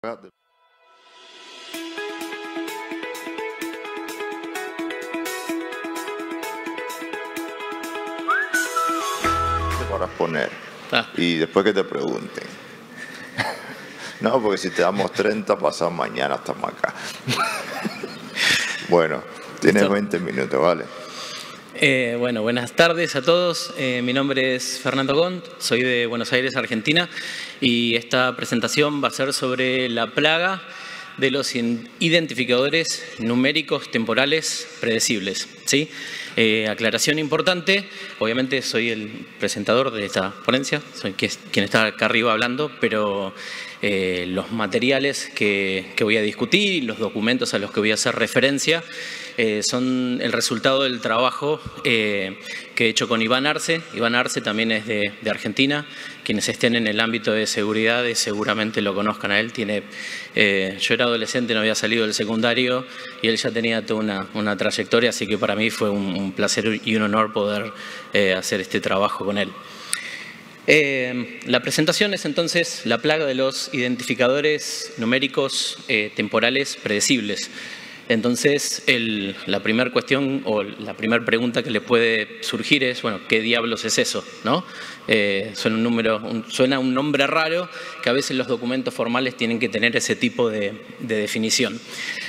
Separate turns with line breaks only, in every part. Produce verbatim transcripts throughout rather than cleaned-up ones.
Espérate. Te podrás poner.
Ah.
Y después que te pregunten. No, porque si te damos treinta, pasado mañana estamos acá. Bueno, tienes
¿Listo?
veinte minutos, ¿vale?
Eh, bueno, buenas tardes a todos. Eh, mi nombre es Fernando Gont, soy de Buenos Aires, Argentina, y esta presentación va a ser sobre la plaga de los identificadores numéricos temporales predecibles, ¿sí? Eh, aclaración importante, obviamente soy el presentador de esta ponencia, soy quien está acá arriba hablando, pero eh, los materiales que, que voy a discutir y los documentos a los que voy a hacer referencia eh, son el resultado del trabajo eh, que he hecho con Iván Arce. Iván Arce también es de, de Argentina. Quienes estén en el ámbito de seguridad seguramente lo conozcan a él. Tiene, eh, yo era adolescente, no había salido del secundario y él ya tenía toda una, una trayectoria, así que para mí fue un, un placer y un honor poder eh, hacer este trabajo con él. Eh, la presentación es entonces la plaga de los identificadores numéricos eh, temporales predecibles. Entonces, el, la primera cuestión o la primera pregunta que le puede surgir es, bueno, ¿qué diablos es eso? ¿No? Eh, suena, un número, un, suena un nombre raro que a veces los documentos formales tienen que tener ese tipo de, de definición.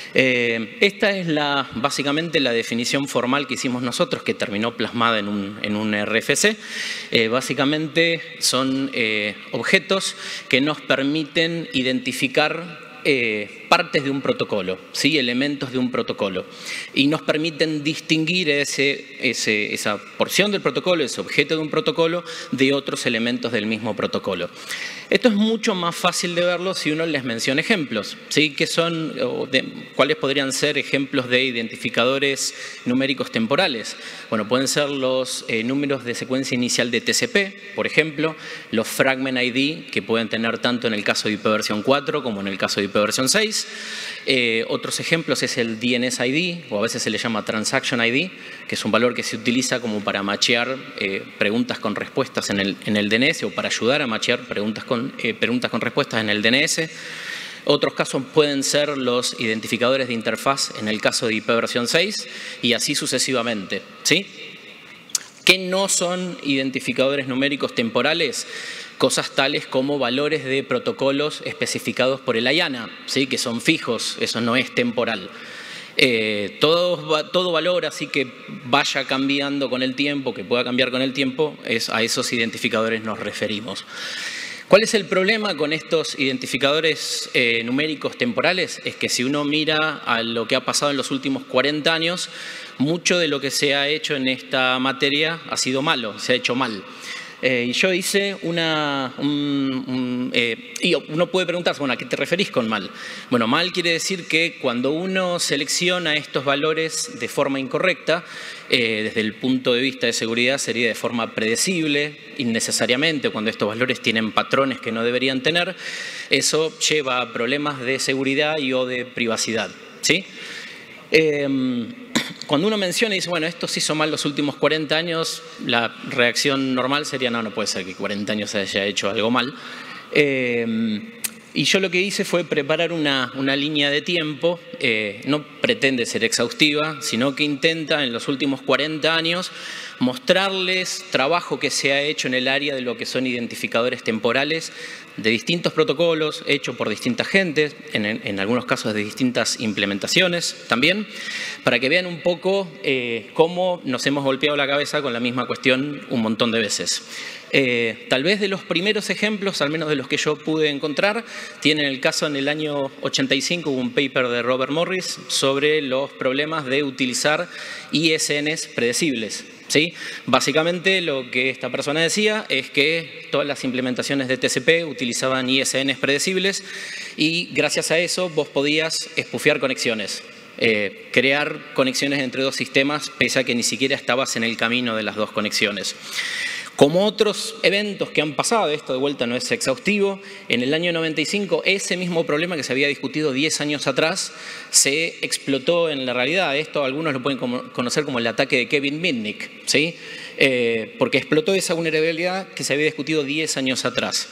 Eh, esta es la, básicamente la definición formal que hicimos nosotros, que terminó plasmada en un, en un R F C. Eh, básicamente son eh, objetos que nos permiten identificar Eh, partes de un protocolo, ¿sí? Elementos de un protocolo, y nos permiten distinguir ese, ese, esa porción del protocolo, ese objeto de un protocolo, de otros elementos del mismo protocolo. Esto es mucho más fácil de verlo si uno les menciona ejemplos, ¿sí? ¿Qué son, o de, ¿Cuáles podrían ser ejemplos de identificadores numéricos temporales? Bueno, pueden ser los eh, números de secuencia inicial de T C P, por ejemplo, los Fragment I D, que pueden tener tanto en el caso de I P versión cuatro como en el caso de I P versión seis. Eh, otros ejemplos es el D N S I D, o a veces se le llama Transaction I D, que es un valor que se utiliza como para machear eh, preguntas con respuestas en el, en el D N S, o para ayudar a machear preguntas con, eh, preguntas con respuestas en el D N S. Otros casos pueden ser los identificadores de interfaz en el caso de I P versión seis, y así sucesivamente, ¿sí? ¿Qué no son identificadores numéricos temporales? Cosas tales como valores de protocolos especificados por el I A N A, ¿sí? Que son fijos, eso no es temporal. Eh, todo, todo valor así que vaya cambiando con el tiempo, que pueda cambiar con el tiempo, es, a esos identificadores nos referimos. ¿Cuál es el problema con estos identificadores eh, numéricos temporales? Es que si uno mira a lo que ha pasado en los últimos cuarenta años, mucho de lo que se ha hecho en esta materia ha sido malo, se ha hecho mal. Eh, y yo hice una... Un, un, eh, y uno puede preguntarse, bueno, ¿a qué te referís con mal? Bueno, mal quiere decir que cuando uno selecciona estos valores de forma incorrecta, eh, desde el punto de vista de seguridad sería de forma predecible, innecesariamente, cuando estos valores tienen patrones que no deberían tener, eso lleva a problemas de seguridad y o de privacidad, ¿sí? Eh, Cuando uno menciona y dice, bueno, esto se hizo mal los últimos cuarenta años, la reacción normal sería, no, no puede ser que cuarenta años se haya hecho algo mal. Eh, y yo lo que hice fue preparar una, una línea de tiempo, eh, no pretende ser exhaustiva, sino que intenta en los últimos cuarenta años mostrarles trabajo que se ha hecho en el área de lo que son identificadores temporales de distintos protocolos, hechos por distintas gentes, en, en algunos casos de distintas implementaciones también, para que vean un poco eh, cómo nos hemos golpeado la cabeza con la misma cuestión un montón de veces. Eh, tal vez de los primeros ejemplos, al menos de los que yo pude encontrar, tienen el caso en el año ochenta y cinco, hubo un paper de Robert Morris sobre los problemas de utilizar I S Ns predecibles. ¿Sí? Básicamente lo que esta persona decía es que todas las implementaciones de T C P utilizaban I S Ns predecibles y gracias a eso vos podías espufiar conexiones, eh, crear conexiones entre dos sistemas pese a que ni siquiera estabas en el camino de las dos conexiones. Como otros eventos que han pasado, esto de vuelta no es exhaustivo, en el año noventa y cinco ese mismo problema que se había discutido diez años atrás se explotó en la realidad. Esto algunos lo pueden conocer como el ataque de Kevin Mitnick, ¿sí? Eh, porque explotó esa vulnerabilidad que se había discutido diez años atrás.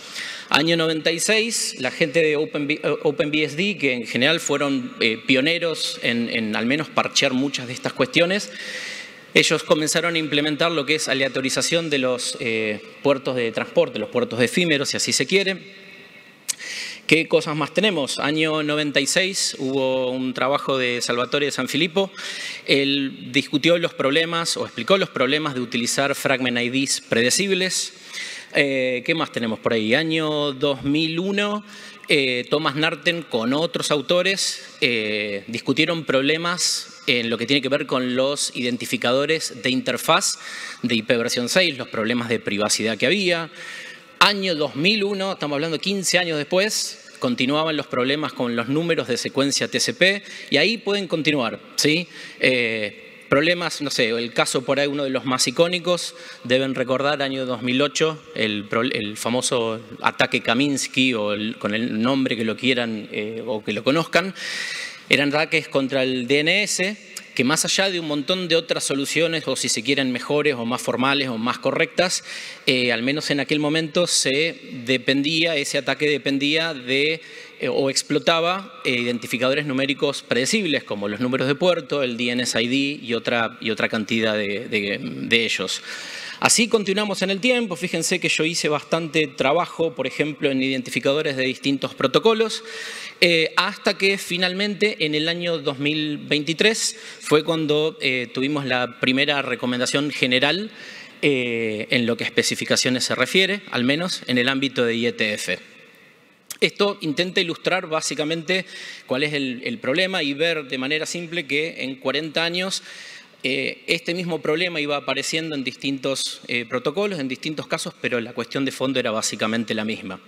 Año noventa y seis, la gente de Open, OpenBSD, que en general fueron eh, pioneros en, en al menos parchear muchas de estas cuestiones, ellos comenzaron a implementar lo que es aleatorización de los eh, puertos de transporte, los puertos efímeros, si así se quiere. ¿Qué cosas más tenemos? Año noventa y seis hubo un trabajo de Salvatore de Sanfilippo. Él discutió los problemas o explicó los problemas de utilizar fragment I Ds predecibles. Eh, ¿Qué más tenemos por ahí? Año dos mil uno, eh, Thomas Narten con otros autores eh, discutieron problemas en lo que tiene que ver con los identificadores de interfaz de I P versión seis, los problemas de privacidad que había. Año dos mil uno, estamos hablando quince años después, continuaban los problemas con los números de secuencia T C P y ahí pueden continuar, ¿sí? Eh, Problemas, no sé, el caso por ahí, uno de los más icónicos, deben recordar año dos mil ocho, el, el famoso ataque Kaminsky, o el, con el nombre que lo quieran eh, o que lo conozcan. Eran ataques contra el D N S, que más allá de un montón de otras soluciones, o si se quieren mejores o más formales o más correctas, eh, al menos en aquel momento se dependía, ese ataque dependía de eh, o explotaba eh, identificadores numéricos predecibles como los números de puerto, el D N S I D y otra, y otra cantidad de, de, de ellos. Así continuamos en el tiempo. Fíjense que yo hice bastante trabajo, por ejemplo, en identificadores de distintos protocolos, eh, hasta que finalmente en el año dos mil veintitrés fue cuando eh, tuvimos la primera recomendación general eh, en lo que a especificaciones se refiere, al menos en el ámbito de I E T F. Esto intenta ilustrar básicamente cuál es el, el problema y ver de manera simple que en cuarenta años Eh, este mismo problema iba apareciendo en distintos eh, protocolos, en distintos casos, pero la cuestión de fondo era básicamente la misma.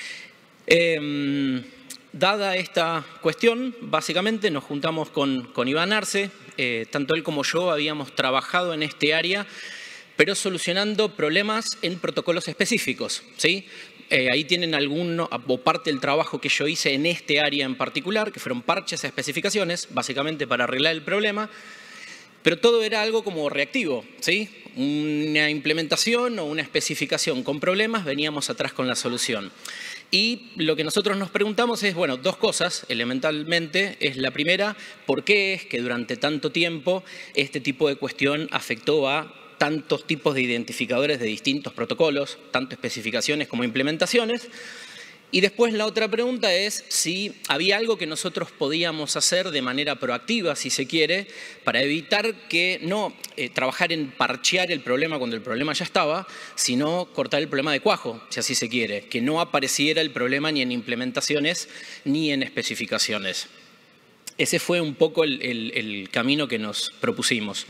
Eh, dada esta cuestión, básicamente nos juntamos con, con Iván Arce, eh, tanto él como yo habíamos trabajado en este área, pero solucionando problemas en protocolos específicos, ¿sí? Eh, ahí tienen alguno, o parte del trabajo que yo hice en este área en particular, que fueron parches a especificaciones, básicamente para arreglar el problema. Pero todo era algo como reactivo, ¿sí? Una implementación o una especificación con problemas, veníamos atrás con la solución. Y lo que nosotros nos preguntamos es, bueno, dos cosas, elementalmente. Es la primera, ¿por qué es que durante tanto tiempo este tipo de cuestión afectó a tantos tipos de identificadores de distintos protocolos, tanto especificaciones como implementaciones? Y después la otra pregunta es si había algo que nosotros podíamos hacer de manera proactiva, si se quiere, para evitar que no eh, trabajar en parchear el problema cuando el problema ya estaba, sino cortar el problema de cuajo, si así se quiere, que no apareciera el problema ni en implementaciones ni en especificaciones. Ese fue un poco el, el, el camino que nos propusimos.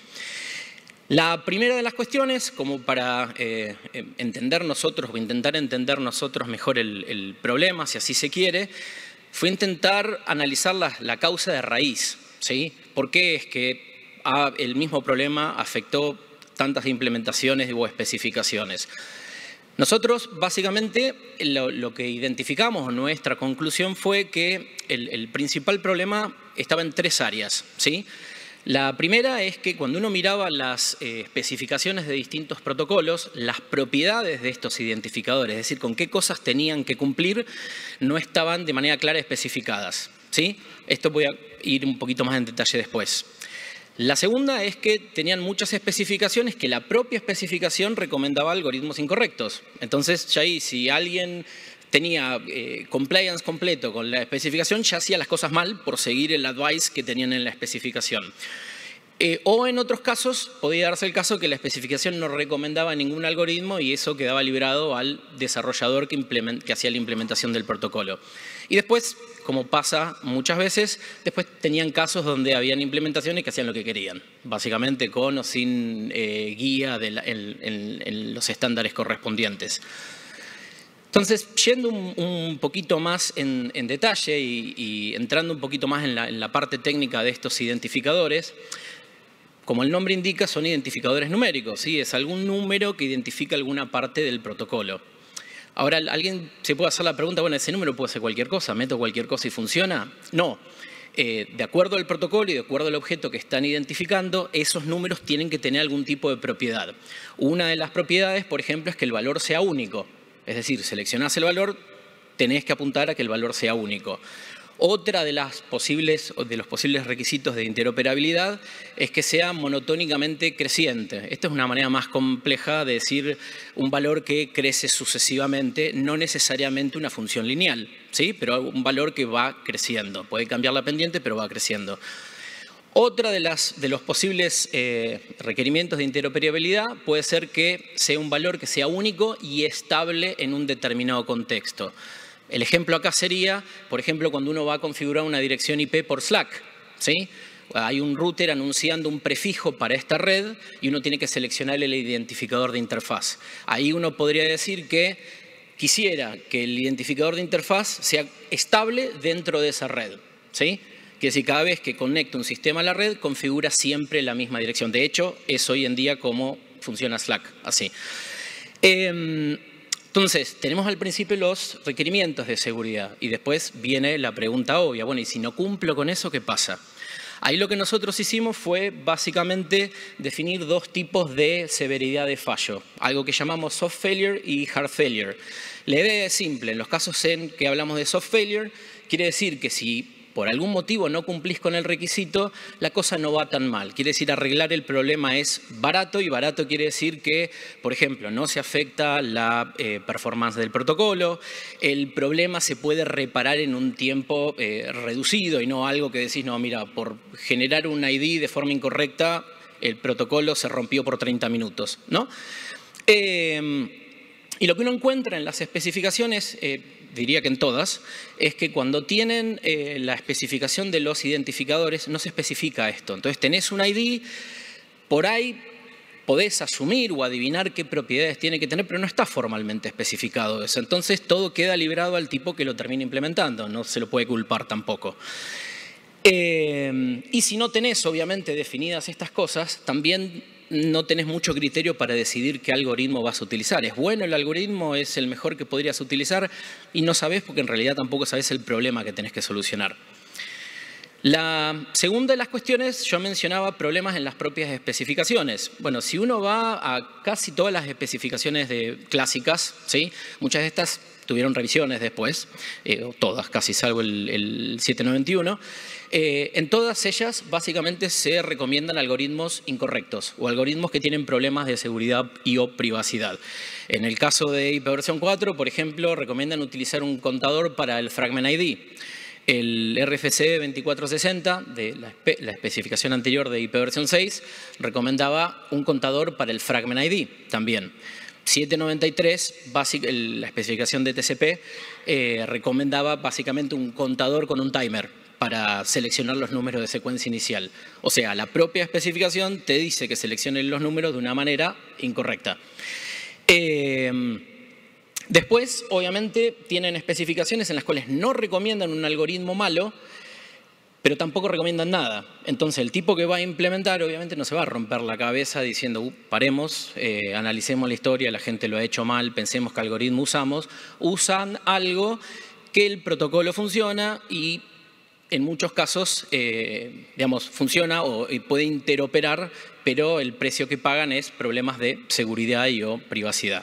La primera de las cuestiones, como para eh, entender nosotros o intentar entender nosotros mejor el, el problema, si así se quiere, fue intentar analizar la, la causa de raíz, ¿sí? ¿Por qué es que ah, el mismo problema afectó tantas implementaciones o especificaciones? Nosotros, básicamente, lo, lo que identificamos, nuestra conclusión fue que el, el principal problema estaba en tres áreas, ¿sí? La primera es que cuando uno miraba las eh, especificaciones de distintos protocolos, las propiedades de estos identificadores, es decir, con qué cosas tenían que cumplir, no estaban de manera clara especificadas, ¿sí? Esto voy a ir un poquito más en detalle después. La segunda es que tenían muchas especificaciones que la propia especificación recomendaba algoritmos incorrectos. Entonces, ya ahí, si alguien tenía eh, compliance completo con la especificación, ya hacía las cosas mal por seguir el advice que tenían en la especificación. Eh, o en otros casos, podía darse el caso que la especificación no recomendaba ningún algoritmo y eso quedaba librado al desarrollador que, que hacía la implementación del protocolo. Y después, como pasa muchas veces, después tenían casos donde habían implementaciones que hacían lo que querían, básicamente con o sin eh, guía de la, en, en, en los estándares correspondientes. Entonces, yendo un, un poquito más en, en detalle y, y entrando un poquito más en la, en la parte técnica de estos identificadores, como el nombre indica, son identificadores numéricos, ¿sí? Es algún número que identifica alguna parte del protocolo. Ahora, alguien se puede hacer la pregunta, bueno, ¿ese número puede ser cualquier cosa? ¿Meto cualquier cosa y funciona? No. Eh, de acuerdo al protocolo y de acuerdo al objeto que están identificando, esos números tienen que tener algún tipo de propiedad. Una de las propiedades, por ejemplo, es que el valor sea único. Es decir, seleccionás el valor, tenés que apuntar a que el valor sea único. Otra de, las posibles, de los posibles requisitos de interoperabilidad es que sea monotónicamente creciente. Esta es una manera más compleja de decir un valor que crece sucesivamente, no necesariamente una función lineal, ¿sí? Pero un valor que va creciendo. Puede cambiar la pendiente, pero va creciendo. Otra de, las, de los posibles eh, requerimientos de interoperabilidad puede ser que sea un valor que sea único y estable en un determinado contexto. El ejemplo acá sería, por ejemplo, cuando uno va a configurar una dirección I P por Slack, ¿sí? Hay un router anunciando un prefijo para esta red y uno tiene que seleccionar el identificador de interfaz. Ahí uno podría decir que quisiera que el identificador de interfaz sea estable dentro de esa red, ¿sí? Quiere decir, cada vez que conecta un sistema a la red, configura siempre la misma dirección. De hecho, es hoy en día como funciona Slack, así. Eh, Entonces, tenemos al principio los requerimientos de seguridad y después viene la pregunta obvia. Bueno, ¿y si no cumplo con eso, qué pasa? Ahí lo que nosotros hicimos fue básicamente definir dos tipos de severidad de fallo, algo que llamamos soft failure y hard failure. La idea es simple, en los casos en que hablamos de soft failure, quiere decir que si por algún motivo no cumplís con el requisito, la cosa no va tan mal. Quiere decir, arreglar el problema es barato y barato quiere decir que, por ejemplo, no se afecta la eh, performance del protocolo, el problema se puede reparar en un tiempo eh, reducido y no algo que decís, no, mira, por generar un I D de forma incorrecta, el protocolo se rompió por treinta minutos, ¿no? Eh, y lo que uno encuentra en las especificaciones, eh, diría que en todas, es que cuando tienen eh, la especificación de los identificadores no se especifica esto. Entonces tenés un I D, por ahí podés asumir o adivinar qué propiedades tiene que tener, pero no está formalmente especificado eso. Entonces todo queda librado al tipo que lo termina implementando, no se lo puede culpar tampoco. Eh, y si no tenés obviamente definidas estas cosas, también no tenés mucho criterio para decidir qué algoritmo vas a utilizar. ¿Es bueno el algoritmo? ¿Es el mejor que podrías utilizar? Y no sabés porque en realidad tampoco sabés el problema que tenés que solucionar. La segunda de las cuestiones, yo mencionaba problemas en las propias especificaciones. Bueno, si uno va a casi todas las especificaciones de, clásicas, ¿sí? Muchas de estas tuvieron revisiones después, eh, todas casi, salvo el, el siete noventa y uno. Eh, en todas ellas básicamente se recomiendan algoritmos incorrectos o algoritmos que tienen problemas de seguridad y o privacidad. En el caso de I P versión cuatro, por ejemplo, recomiendan utilizar un contador para el Fragment I D. El R F C veinticuatro sesenta, de la, espe la especificación anterior de I P versión seis, recomendaba un contador para el Fragment I D también. siete noventa y tres, basic, el, la especificación de T C P, eh, recomendaba básicamente un contador con un timer para seleccionar los números de secuencia inicial. O sea, la propia especificación te dice que selecciones los números de una manera incorrecta. Eh, Después, obviamente, tienen especificaciones en las cuales no recomiendan un algoritmo malo, pero tampoco recomiendan nada. Entonces, el tipo que va a implementar, obviamente, no se va a romper la cabeza diciendo, uh, paremos, eh, analicemos la historia, la gente lo ha hecho mal, pensemos qué algoritmo usamos. Usan algo que el protocolo funciona y en muchos casos, eh, digamos, funciona o puede interoperar, pero el precio que pagan es problemas de seguridad y o privacidad.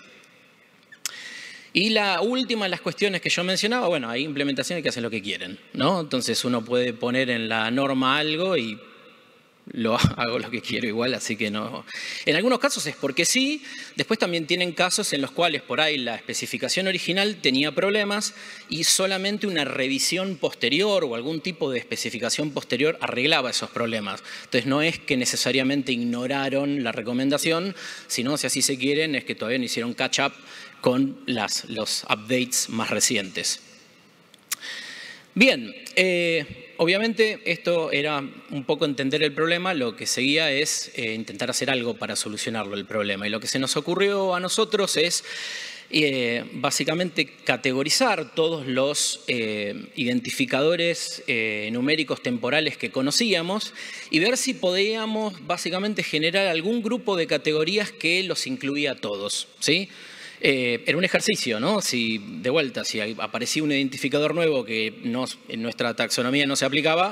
Y la última de las cuestiones que yo mencionaba, bueno, hay implementaciones que hacen lo que quieren, ¿no? Entonces uno puede poner en la norma algo y lo hago lo que quiero igual, así que no. En algunos casos es porque sí, después también tienen casos en los cuales por ahí la especificación original tenía problemas y solamente una revisión posterior o algún tipo de especificación posterior arreglaba esos problemas. Entonces no es que necesariamente ignoraron la recomendación, sino si así se quieren es que todavía no hicieron catch up con las, los updates más recientes. Bien, eh, obviamente esto era un poco entender el problema, lo que seguía es eh, intentar hacer algo para solucionarlo el problema. Y lo que se nos ocurrió a nosotros es eh, básicamente categorizar todos los eh, identificadores eh, numéricos temporales que conocíamos y ver si podíamos básicamente generar algún grupo de categorías que los incluía a todos, ¿sí? Eh, era un ejercicio, ¿no? Si, de vuelta, si aparecía un identificador nuevo que no, en nuestra taxonomía no se aplicaba,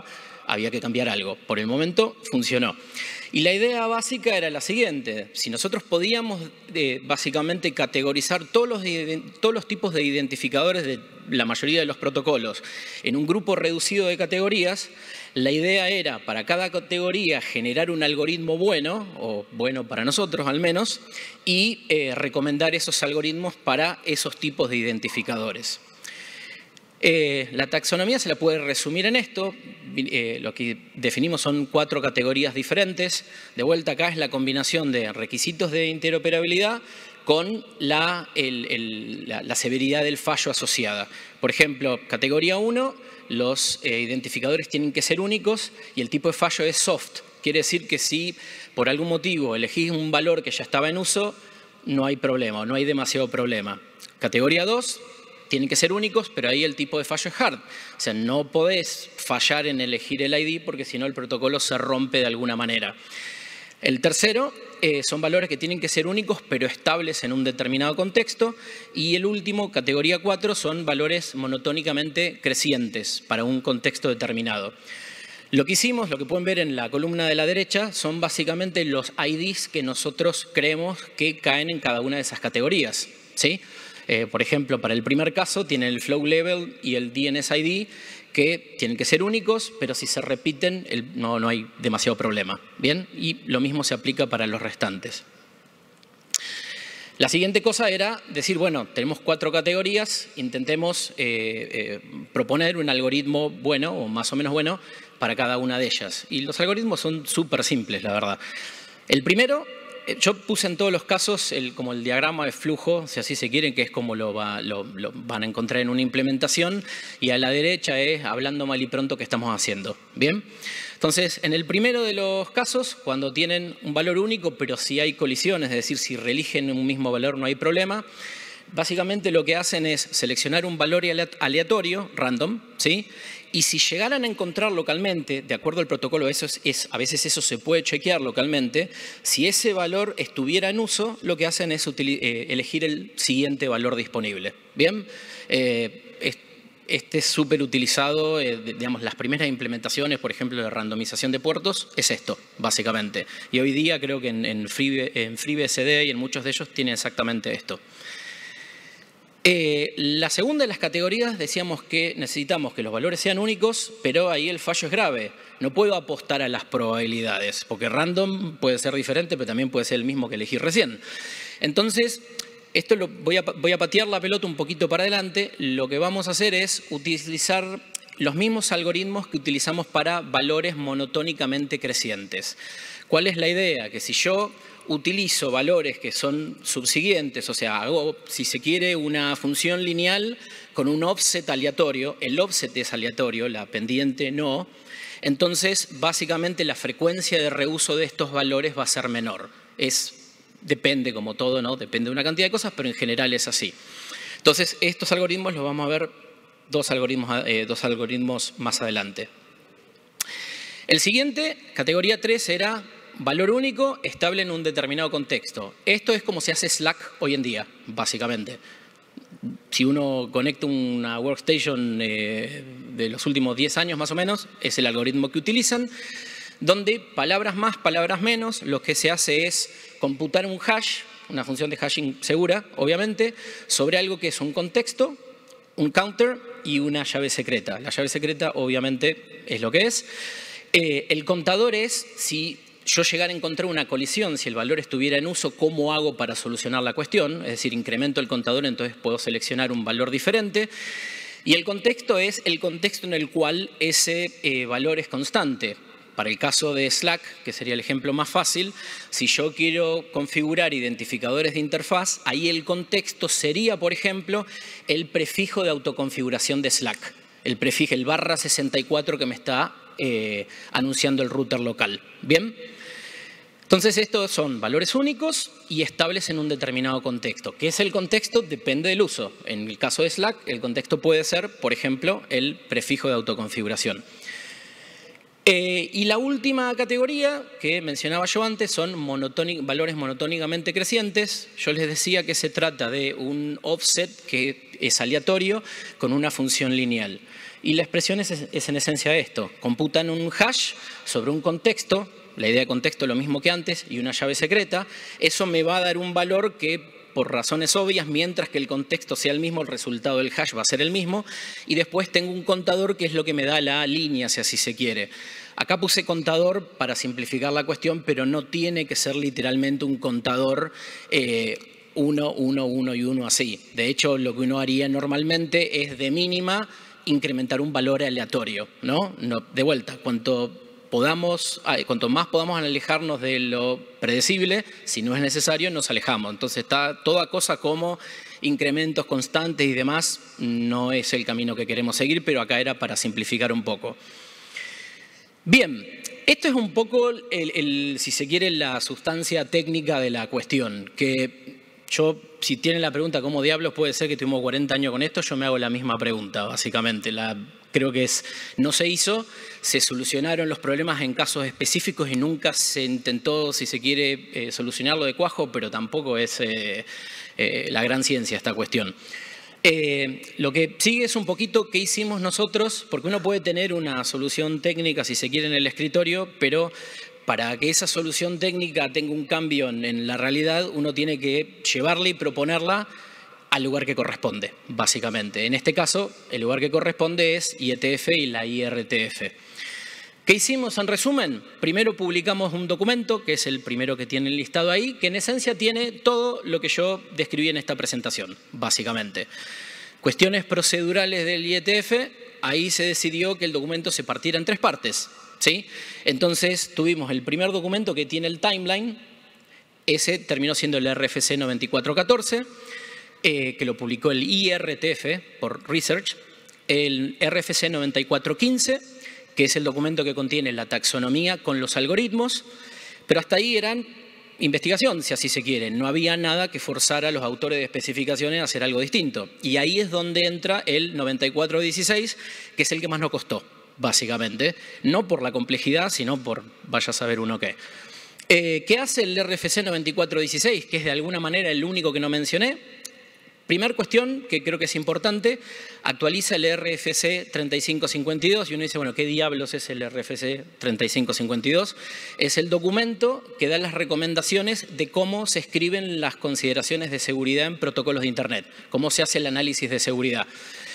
había que cambiar algo. Por el momento funcionó. Y la idea básica era la siguiente: si nosotros podíamos eh, básicamente categorizar todos los, todos los tipos de identificadores de la mayoría de los protocolos en un grupo reducido de categorías, la idea era para cada categoría generar un algoritmo bueno, o bueno para nosotros al menos, y eh, recomendar esos algoritmos para esos tipos de identificadores. Eh, la taxonomía se la puede resumir en esto. Eh, lo que definimos son cuatro categorías diferentes. De vuelta, acá es la combinación de requisitos de interoperabilidad con la, el, el, la, la severidad del fallo asociada. Por ejemplo, categoría uno, los eh, identificadores tienen que ser únicos y el tipo de fallo es soft. Quiere decir que si por algún motivo elegís un valor que ya estaba en uso, no hay problema, no hay demasiado problema. Categoría dos, tienen que ser únicos, pero ahí el tipo de fallo es hard. O sea, no podés fallar en elegir el I D porque si no el protocolo se rompe de alguna manera. El tercero eh, son valores que tienen que ser únicos, pero estables en un determinado contexto. Y el último, categoría cuatro, son valores monotónicamente crecientes para un contexto determinado. Lo que hicimos, lo que pueden ver en la columna de la derecha, son básicamente los I Ds que nosotros creemos que caen en cada una de esas categorías, ¿sí? Eh, por ejemplo, para el primer caso tienen el flow level y el D N S I D, que tienen que ser únicos, pero si se repiten el, no, no hay demasiado problema. ¿Bien? Y lo mismo se aplica para los restantes. La siguiente cosa era decir, bueno, tenemos cuatro categorías, intentemos eh, eh, proponer un algoritmo bueno o más o menos bueno para cada una de ellas. Y los algoritmos son súper simples, la verdad. El primero, yo puse en todos los casos el, como el diagrama de flujo, si así se quieren, que es como lo, va, lo, lo van a encontrar en una implementación, y a la derecha es hablando mal y pronto qué estamos haciendo. ¿Bien? Entonces, en el primero de los casos, cuando tienen un valor único, pero si hay colisiones, es decir, si reeligen un mismo valor no hay problema, básicamente lo que hacen es seleccionar un valor aleatorio, random, ¿sí? Y si llegaran a encontrar localmente, de acuerdo al protocolo, eso es, es, a veces eso se puede chequear localmente, si ese valor estuviera en uso, lo que hacen es eh, elegir el siguiente valor disponible. ¿Bien? Eh, es, este es súper utilizado, eh, digamos, las primeras implementaciones, por ejemplo, de randomización de puertos, es esto, básicamente. Y hoy día creo que en, en, Free, en FreeBSD y en muchos de ellos tienen exactamente esto. Eh, la segunda de las categorías decíamos que necesitamos que los valores sean únicos, pero ahí el fallo es grave. No puedo apostar a las probabilidades, porque random puede ser diferente, pero también puede ser el mismo que elegí recién. Entonces, esto lo voy a, voy a patear la pelota un poquito para adelante. Lo que vamos a hacer es utilizar los mismos algoritmos que utilizamos para valores monotónicamente crecientes. ¿Cuál es la idea? Que si yo utilizo valores que son subsiguientes, o sea, hago, si se quiere, una función lineal con un offset aleatorio, el offset es aleatorio, la pendiente no, entonces básicamente la frecuencia de reuso de estos valores va a ser menor. Es, depende como todo, ¿no? Depende de una cantidad de cosas, pero en general es así. Entonces, estos algoritmos los vamos a ver dos algoritmos, eh, dos algoritmos más adelante. El siguiente, categoría tres, era valor único, estable en un determinado contexto. Esto es como se hace Slack hoy en día, básicamente. Si uno conecta una workstation eh, de los últimos diez años más o menos, es el algoritmo que utilizan, donde palabras más, palabras menos, lo que se hace es computar un hash, una función de hashing segura, obviamente, sobre algo que es un contexto, un counter y una llave secreta. La llave secreta, obviamente, es lo que es. Eh, el contador es si yo llegara a encontrar una colisión, si el valor estuviera en uso, ¿cómo hago para solucionar la cuestión? Es decir, incremento el contador, entonces puedo seleccionar un valor diferente. Y el contexto es el contexto en el cual ese eh, valor es constante. Para el caso de Slack, que sería el ejemplo más fácil, si yo quiero configurar identificadores de interfaz, ahí el contexto sería, por ejemplo, el prefijo de autoconfiguración de Slack. El prefijo, el barra sesenta y cuatro que me está eh, anunciando el router local. ¿Bien? Entonces, estos son valores únicos y estables en un determinado contexto. ¿Qué es el contexto? Depende del uso. En el caso de Slack, el contexto puede ser, por ejemplo, el prefijo de autoconfiguración. Eh, y la última categoría que mencionaba yo antes son monotónic, valores monotónicamente crecientes. Yo les decía que se trata de un offset que es aleatorio con una función lineal. Y la expresión es, es en esencia esto. Computan un hash sobre un contexto, la idea de contexto es lo mismo que antes, y una llave secreta. Eso me va a dar un valor que, por razones obvias, mientras que el contexto sea el mismo, el resultado del hash va a ser el mismo. Y después tengo un contador que es lo que me da la línea, si así se quiere. Acá puse contador para simplificar la cuestión, pero no tiene que ser literalmente un contador eh, uno, uno, uno y uno así. De hecho, lo que uno haría normalmente es de mínima incrementar un valor aleatorio, ¿no? No, de vuelta, cuanto podamos, cuanto más podamos alejarnos de lo predecible, si no es necesario, nos alejamos. Entonces, está toda cosa como incrementos constantes y demás, no es el camino que queremos seguir, pero acá era para simplificar un poco. Bien, esto es un poco, el, el, si se quiere, la sustancia técnica de la cuestión, que yo, si tienen la pregunta cómo diablos puede ser que tuvimos cuarenta años con esto, yo me hago la misma pregunta, básicamente. La, creo que es, no se hizo, se solucionaron los problemas en casos específicos y nunca se intentó, si se quiere, eh, solucionarlo de cuajo, pero tampoco es eh, eh, la gran ciencia esta cuestión. Eh, lo que sigue es un poquito qué hicimos nosotros, porque uno puede tener una solución técnica, si se quiere, en el escritorio, pero para que esa solución técnica tenga un cambio en, en la realidad, uno tiene que llevarla y proponerla al lugar que corresponde, básicamente. En este caso, el lugar que corresponde es I E T F y la I R T F. ¿Qué hicimos en resumen? Primero publicamos un documento, que es el primero que tienen listado ahí, que en esencia tiene todo lo que yo describí en esta presentación, básicamente. Cuestiones procedurales del I E T F, ahí se decidió que el documento se partiera en tres partes, ¿sí? Entonces tuvimos el primer documento que tiene el timeline, ese terminó siendo el R F C noventa y cuatro catorce, eh, que lo publicó el I R T F por Research, el R F C noventa y cuatro quince, que es el documento que contiene la taxonomía con los algoritmos, pero hasta ahí eran investigación, si así se quiere. No había nada que forzara a los autores de especificaciones a hacer algo distinto. Y ahí es donde entra el noventa y cuatro dieciséis, que es el que más nos costó, básicamente. No por la complejidad, sino por vaya a saber uno qué. Eh, ¿Qué hace el R F C noventa y cuatro dieciséis? Que es de alguna manera el único que no mencioné. Primer cuestión, que creo que es importante, actualiza el R F C treinta y cinco cincuenta y dos y uno dice, bueno, ¿qué diablos es el R F C treinta y cinco cincuenta y dos? Es el documento que da las recomendaciones de cómo se escriben las consideraciones de seguridad en protocolos de Internet, cómo se hace el análisis de seguridad.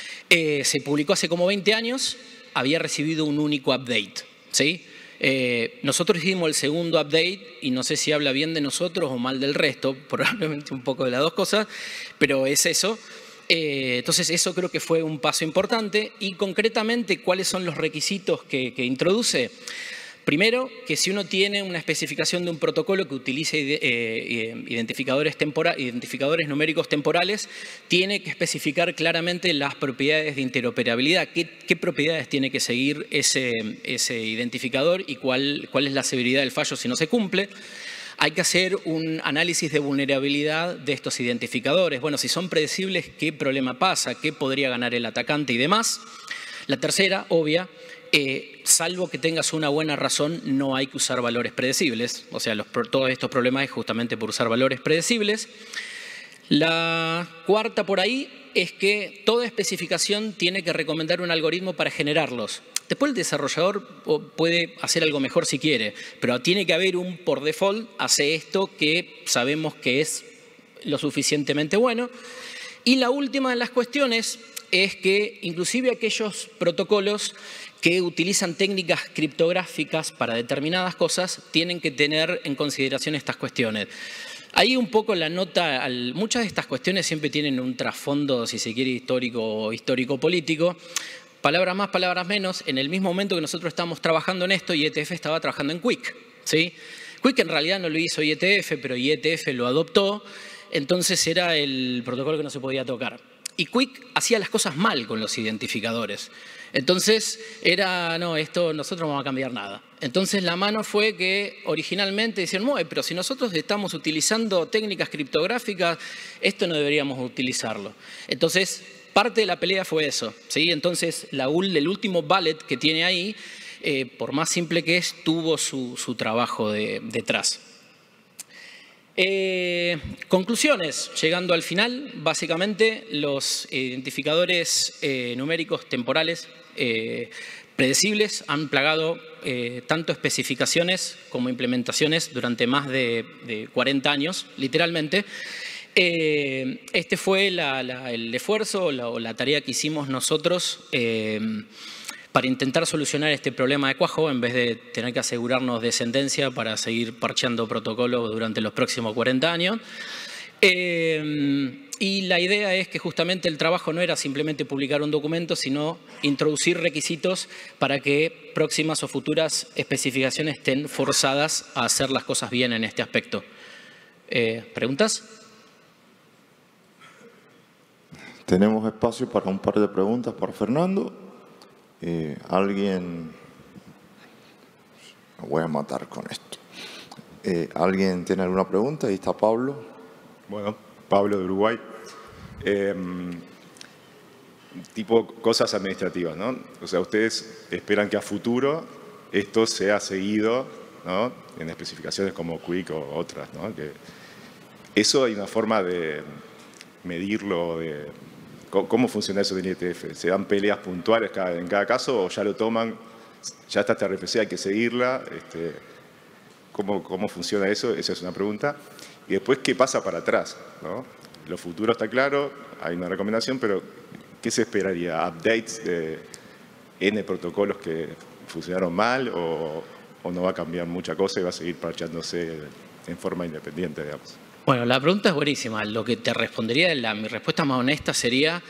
Eh, se publicó hace como veinte años, había recibido un único update, ¿sí? Eh, nosotros hicimos el segundo update y no sé si habla bien de nosotros o mal del resto, probablemente un poco de las dos cosas, pero es eso. Eh, entonces eso creo que fue un paso importante y concretamente ¿cuáles son los requisitos que, que introduce? Primero, que si uno tiene una especificación de un protocolo que utilice eh, identificadores, identificadores numéricos temporales, tiene que especificar claramente las propiedades de interoperabilidad. ¿Qué, qué propiedades tiene que seguir ese, ese identificador y cuál, cuál es la severidad del fallo si no se cumple? Hay que hacer un análisis de vulnerabilidad de estos identificadores. Bueno, si son predecibles, ¿qué problema pasa? ¿Qué podría ganar el atacante y demás? La tercera, obvia, Eh, salvo que tengas una buena razón, no hay que usar valores predecibles. O sea, los, todos estos problemas es justamente por usar valores predecibles. La cuarta por ahí es que toda especificación tiene que recomendar un algoritmo para generarlos. Después el desarrollador puede hacer algo mejor si quiere, pero tiene que haber un por default, hace esto que sabemos que es lo suficientemente bueno. Y la última de las cuestiones es que inclusive aquellos protocolos que utilizan técnicas criptográficas para determinadas cosas tienen que tener en consideración estas cuestiones. Ahí un poco la nota, al, muchas de estas cuestiones siempre tienen un trasfondo, si se quiere, histórico o histórico-político. Palabras más, palabras menos. En el mismo momento que nosotros estábamos trabajando en esto, I E T F estaba trabajando en Quick, ¿sí? Quick en realidad no lo hizo I E T F, pero I E T F lo adoptó, entonces era el protocolo que no se podía tocar. Y Quick hacía las cosas mal con los identificadores. Entonces era, no, esto nosotros no vamos a cambiar nada. Entonces la mano fue que originalmente decían, no, pero si nosotros estamos utilizando técnicas criptográficas, esto no deberíamos utilizarlo. Entonces parte de la pelea fue eso, ¿sí? Entonces la, el último bullet que tiene ahí, eh, por más simple que es, tuvo su, su trabajo de, detrás. Eh, conclusiones, llegando al final, básicamente los identificadores eh, numéricos temporales eh, predecibles han plagado eh, tanto especificaciones como implementaciones durante más de, de cuarenta años, literalmente. Eh, este fue la, la, el esfuerzo la, o la tarea que hicimos nosotros eh, para intentar solucionar este problema de cuajo en vez de tener que asegurarnos descendencia para seguir parcheando protocolos durante los próximos cuarenta años. Eh, y la idea es que justamente el trabajo no era simplemente publicar un documento, sino introducir requisitos para que próximas o futuras especificaciones estén forzadas a hacer las cosas bien en este aspecto. Eh, ¿Preguntas?
Tenemos espacio para un par de preguntas para Fernando. Eh, ¿Alguien? Me voy a matar con esto. Eh, ¿Alguien tiene alguna pregunta? Ahí está Pablo.
Bueno, Pablo de Uruguay. Eh, tipo cosas administrativas, ¿no? O sea, ustedes esperan que a futuro esto sea seguido, ¿no? En especificaciones como Quick o otras, ¿no? Que eso hay una forma de medirlo, de ¿cómo funciona eso en I T F? ¿Se dan peleas puntuales cada, en cada caso o ya lo toman, ya está esta R F C, hay que seguirla? Este, ¿cómo, ¿Cómo funciona eso? Esa es una pregunta. Y después, ¿qué pasa para atrás? ¿No? Lo futuro está claro, hay una recomendación, pero ¿qué se esperaría? ¿Updates de N protocolos que funcionaron mal o, o no va a cambiar mucha cosa y va a seguir parcheándose en forma independiente, digamos?
Bueno, la pregunta es buenísima. Lo que te respondería, la, mi respuesta más honesta sería,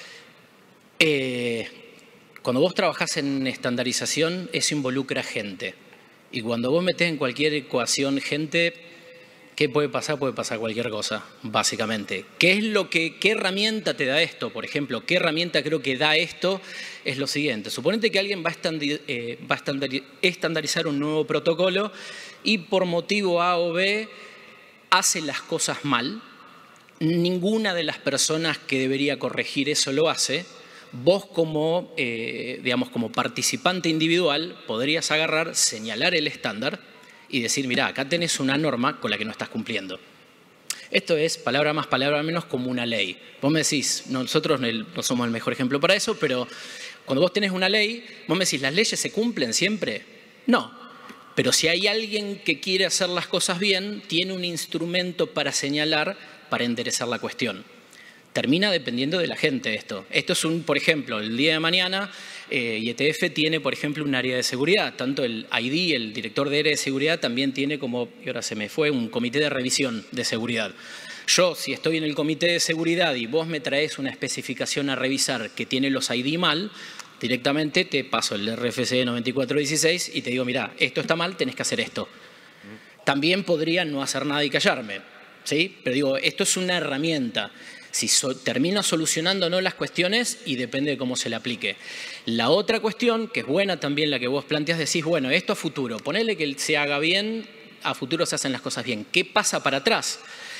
eh, cuando vos trabajás en estandarización, eso involucra gente. Y cuando vos metés en cualquier ecuación gente, ¿qué puede pasar? Puede pasar cualquier cosa, básicamente. ¿Qué es lo que, qué herramienta te da esto? Por ejemplo, ¿qué herramienta creo que da esto? Es lo siguiente. Suponete que alguien va a, estandar, eh, va a estandarizar un nuevo protocolo y por motivo A o B hace las cosas mal, ninguna de las personas que debería corregir eso lo hace. Vos como, eh, digamos, como participante individual podrías agarrar, señalar el estándar y decir, mirá, acá tenés una norma con la que no estás cumpliendo. Esto es, palabra más, palabra menos, como una ley. Vos me decís, nosotros no somos el mejor ejemplo para eso, pero cuando vos tenés una ley, vos me decís, ¿las leyes se cumplen siempre? No. Pero si hay alguien que quiere hacer las cosas bien, tiene un instrumento para señalar, para enderezar la cuestión. Termina dependiendo de la gente esto. Esto es un, por ejemplo, el día de mañana, eh, I T F tiene, por ejemplo, un área de seguridad. Tanto el I D, el director de área de seguridad, también tiene como, y ahora se me fue, un comité de revisión de seguridad. Yo, si estoy en el comité de seguridad y vos me traes una especificación a revisar que tiene los I D mal, directamente te paso el R F C noventa y cuatro dieciséis y te digo, mira, esto está mal, tenés que hacer esto. También podría no hacer nada y callarme, ¿sí? Pero digo, esto es una herramienta. Si so, termina solucionando o no las cuestiones y depende de cómo se le aplique. La otra cuestión, que es buena también la que vos planteás, decís, bueno, esto a futuro, ponele que se haga bien, a futuro se hacen las cosas bien. ¿Qué pasa para atrás?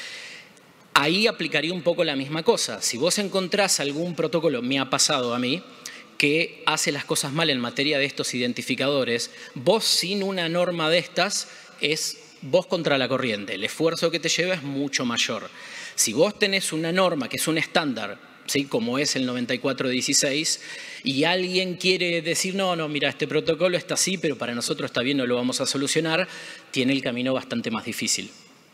Ahí aplicaría un poco la misma cosa. Si vos encontrás algún protocolo, me ha pasado a mí, que hace las cosas mal en materia de estos identificadores, vos sin una norma de estas es vos contra la corriente. El esfuerzo que te lleva es mucho mayor. Si vos tenés una norma que es un estándar, ¿sí? Como es el noventa y cuatro dieciséis, y alguien quiere decir, no, no, mira, este protocolo está así, pero para nosotros está bien, no lo vamos a solucionar, tiene el camino bastante más difícil.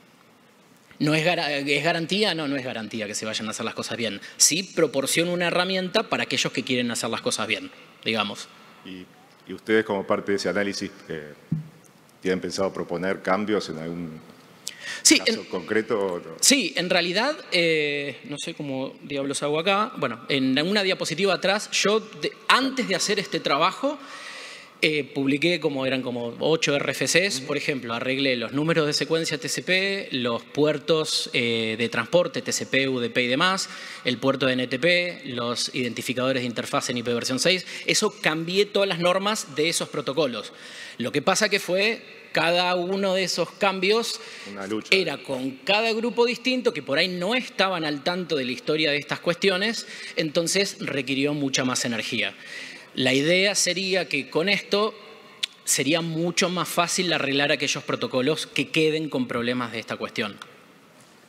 ¿No es, gar ¿Es garantía? No, no es garantía que se vayan a hacer las cosas bien. Sí proporciona una herramienta para aquellos que quieren hacer las cosas bien, digamos.
Y, y ustedes como parte de ese análisis, eh, ¿tienen pensado proponer cambios en algún
sí,
caso
en,
concreto? No?
Sí, en realidad, eh, no sé cómo diablos hago acá. Bueno, en una diapositiva atrás, yo de, antes de hacer este trabajo, Eh, publiqué como eran como ocho R F Cs, por ejemplo, arreglé los números de secuencia T C P, los puertos eh, de transporte T C P, U D P y demás, el puerto de N T P, los identificadores de interfaz en I P versión seis. Eso cambié todas las normas de esos protocolos. Lo que pasa que fue cada uno de esos cambios
Una lucha.
Era con cada grupo distinto que por ahí no estaban al tanto de la historia de estas cuestiones, entonces requirió mucha más energía. La idea sería que con esto sería mucho más fácil arreglar aquellos protocolos que queden con problemas de esta cuestión.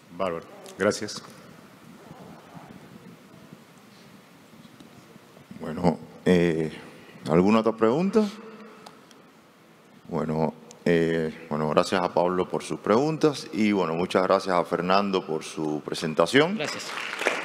Bárbaro. Gracias.
Bueno, eh, ¿alguna otra pregunta? Bueno, eh, bueno, gracias a Pablo por sus preguntas y bueno, muchas gracias a Fernando por su presentación.
Gracias.